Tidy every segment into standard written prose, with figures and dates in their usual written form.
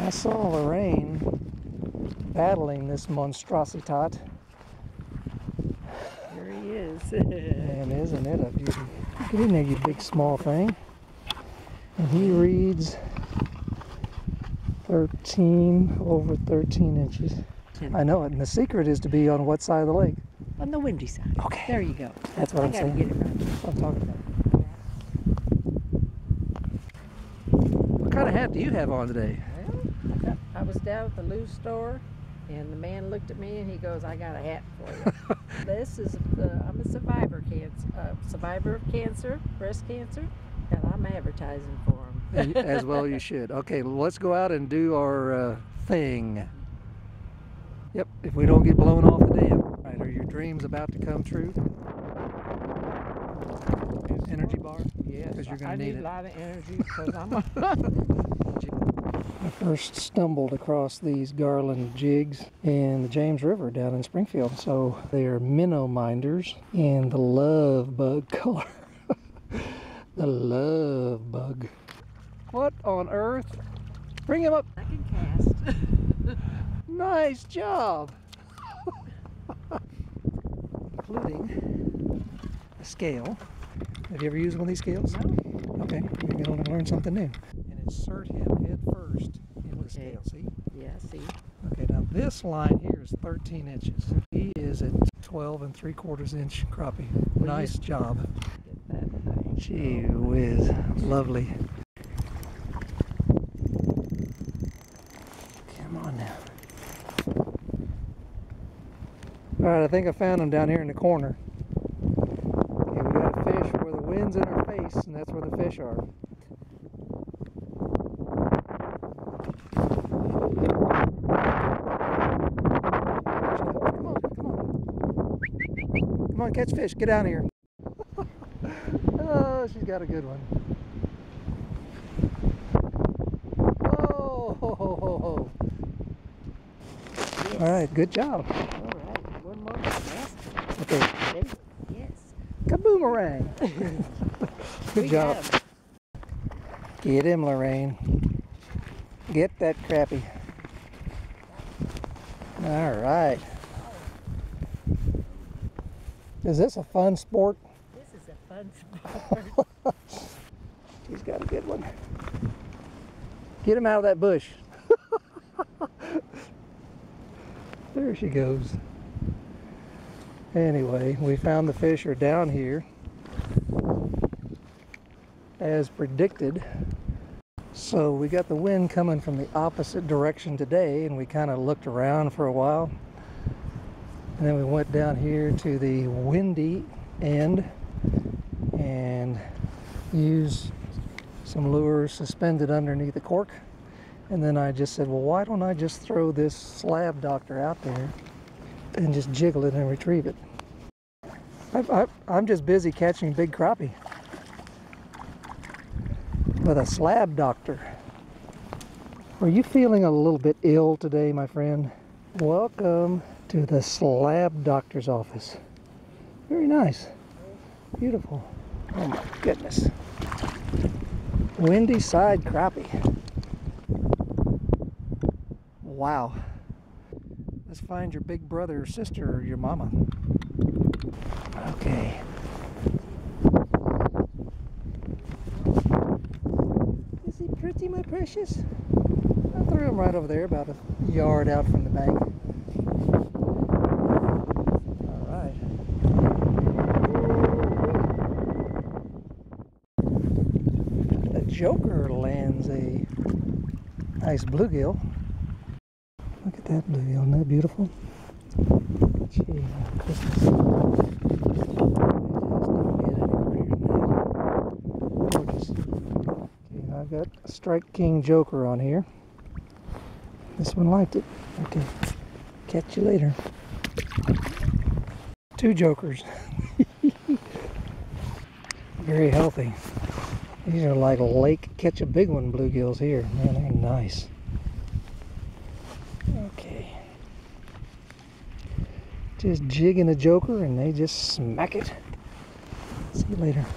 I saw Lorraine battling this monstrositat. Here he is. And isn't it a beauty? Get in there, you big small thing. And he reads 13, over 13 inches. I know it, and the secret is to be on what side of the lake? On the windy side. Okay. There you go. That's what I'm gotta saying. Get it right. That's what I'm talking about. What kind of hat do you have on today? Well, I was down at the Lou store, and the man looked at me and he goes, "I got a hat for you." This is, I'm a survivor of cancer, breast cancer, and I'm advertising for him. As well you should. Okay, let's go out and do our thing. Yep, if we don't get blown off the dam. Right, are your dreams about to come true? Energy bar? Yes, because you're going to I need need it. a lot of energy because I'm I first stumbled across these garland jigs in the James River down in Springfield. So they are minnow minders in the love bug color. The love bug. What on earth? Bring him up. I can cast. Nice job. Including a scale. Have you ever used one of these scales? No. Okay, you're going to learn something new. And insert him head first in the scale, see? Yeah, see. Okay, now this line here is 13 inches. He is at 12 3/4 inch crappie. Nice job. Get that thing. Gee whiz, lovely. Come on now. Alright, I think I found him down here in the corner. Okay, we got a fish where the wind's in our face, and that's where the fish are. Come on, catch fish. Get down here. Oh, she's got a good one. Oh, ho, ho, ho, ho. Yes. All right, good job. All right, one more cast. Okay, Ready? Yes. kaboomerang. Good job. Get him, Lorraine. Get that crappie. All right. Is this a fun sport? This is a fun sport. He's got a good one. Get him out of that bush. There she goes. Anyway, we found the fish are down here as predicted. So we got the wind coming from the opposite direction today, and we kind of looked around for a while. And then we went down here to the windy end and used some lures suspended underneath the cork. And then I just said, well, why don't I just throw this slab doctor out there and just jiggle it and retrieve it. I'm just busy catching big crappie with a slab doctor. Are you feeling a little bit ill today, my friend? Welcome to the slab doctor's office. Very nice. Beautiful. Oh my goodness. Windy side crappie. Wow. Let's find your big brother or sister or your mama. Okay. Is he pretty, my precious? I threw him right over there, about a yard out from the bank. All right. The Joker lands a nice bluegill. Look at that bluegill, isn't that beautiful? Gee, Christmas. They just don't get any prettier than that. Gorgeous. Okay, I've got a Strike King Joker on here. This one liked it. Okay, catch you later. Two Jokers. Very healthy. These are like lake catch a big one bluegills here. Man, they're nice. Okay. Just jigging a joker and they just smack it. See you later.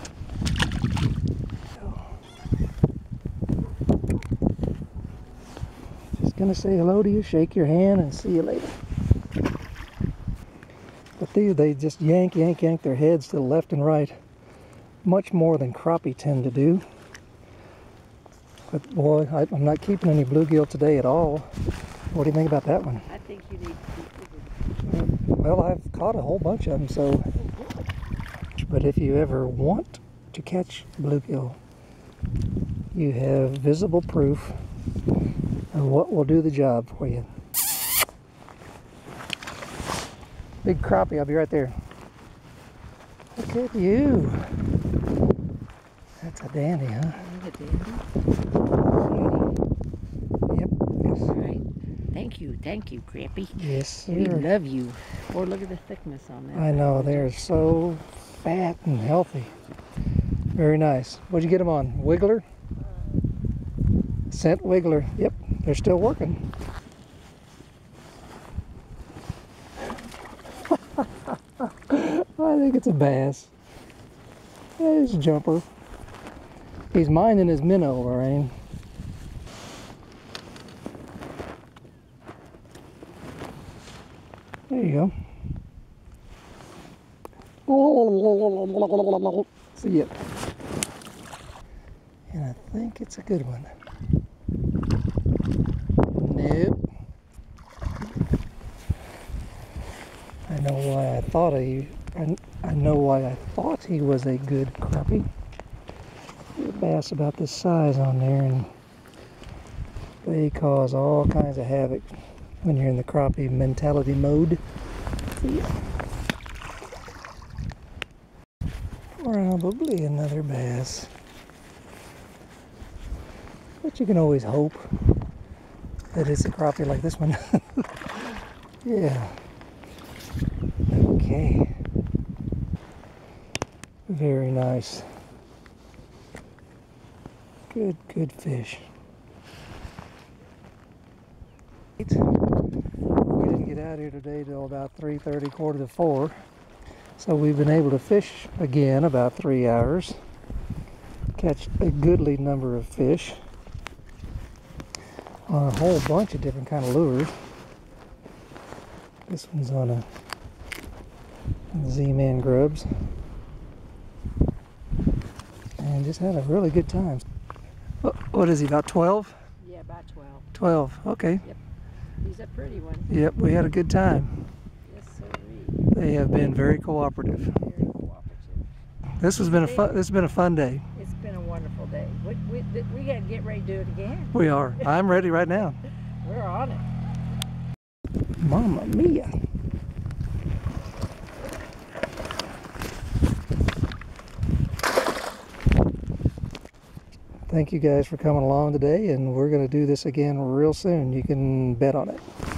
gonna say hello to you, shake your hand, and see you later. But they just yank their heads to the left and right, much more than crappie tend to do. But boy, I'm not keeping any bluegill today at all. What do you think about that one? I think you need to keep. Well, I've caught a whole bunch of them, so. But if you ever want to catch bluegill, you have visible proof of what will do the job for you. Big crappie, I'll be right there. Look at you. That's a dandy, huh? A dandy. Yep. Yes. All right. Thank you, Crappie. Yes, sir. We love you. Oh, look at the thickness on that. I know, they're so fat and healthy. Very nice. What'd you get them on? Wiggler? Scent Wiggler. Yep, they're still working. I think it's a bass. There's a jumper. He's minding his minnow, Lorraine. There you go. See ya. And I think it's a good one. Nope. I know why I thought I know why I thought he was a good crappie. There's a bass about this size on there, and they cause all kinds of havoc when you're in the crappie mentality mode. See ya. Probably another bass. But you can always hope that it's a crappie like this one. Yeah. Okay. Very nice. Good fish. We didn't get out here today till about 3:30, quarter to 4. So we've been able to fish again about 3 hours. Catch a goodly number of fish on a whole bunch of different kind of lures. This one's on a Z-Man grubs. And just had a really good time. What is he, about 12? Yeah, about 12. 12, okay. Yep. He's a pretty one. Yep, we had a good time. Yes, sir. They have been very cooperative. Very cooperative. This has been a fun day. It's been a wonderful day. We got to get ready to do it again. We are. I'm ready right now. We're on it. Mamma mia. Thank you guys for coming along today, and we're going to do this again real soon. You can bet on it.